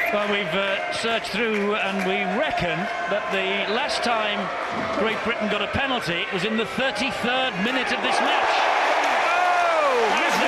Well, we've searched through and we reckon that the last time Great Britain got a penalty was in the 33rd minute of this match. Oh!